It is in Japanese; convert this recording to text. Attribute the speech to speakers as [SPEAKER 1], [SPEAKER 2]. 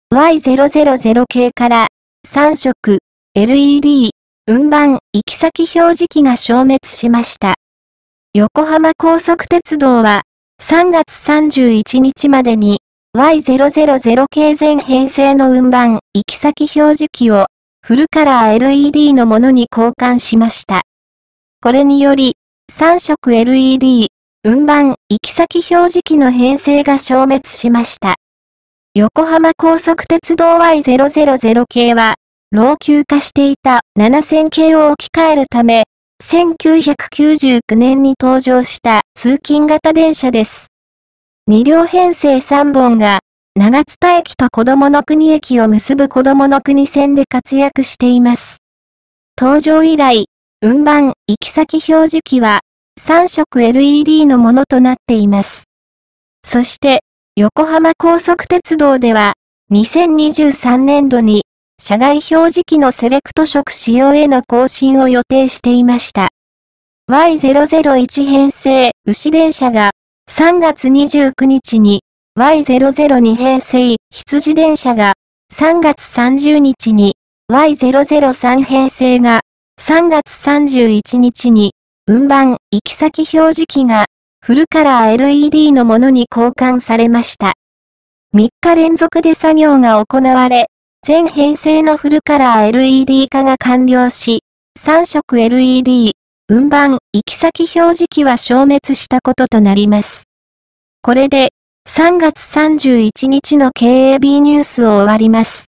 [SPEAKER 1] Y000 系から3色 LED 運搬行き先表示器が消滅しました。横浜高速鉄道は3月31日までに Y000 系全編成の運搬行き先表示器をフルカラー LED のものに交換しました。これにより3色 LED 運搬行き先表示器の編成が消滅しました。横浜高速鉄道 Y000 系は老朽化していた7000系を置き換えるため、1999年に登場した通勤型電車です。2両編成3本が長津田駅と子供の国駅を結ぶ子供の国線で活躍しています。登場以来、運搬行き先表示器は3色 LED のものとなっています。そして、横浜高速鉄道では、2023年度に、車外表示器のセレクト色仕様への更新を予定していました。Y001 編成牛電車が、3月29日に、Y002 編成羊電車が、3月30日に、Y003 編成が、3月31日に、運搬行き先表示器が、フルカラー LED のものに交換されました。3日連続で作業が行われ、全編成のフルカラー LED 化が完了し、3色 LED 運搬行き先表示器は消滅したこととなります。これで3月31日の KAB ニュースを終わります。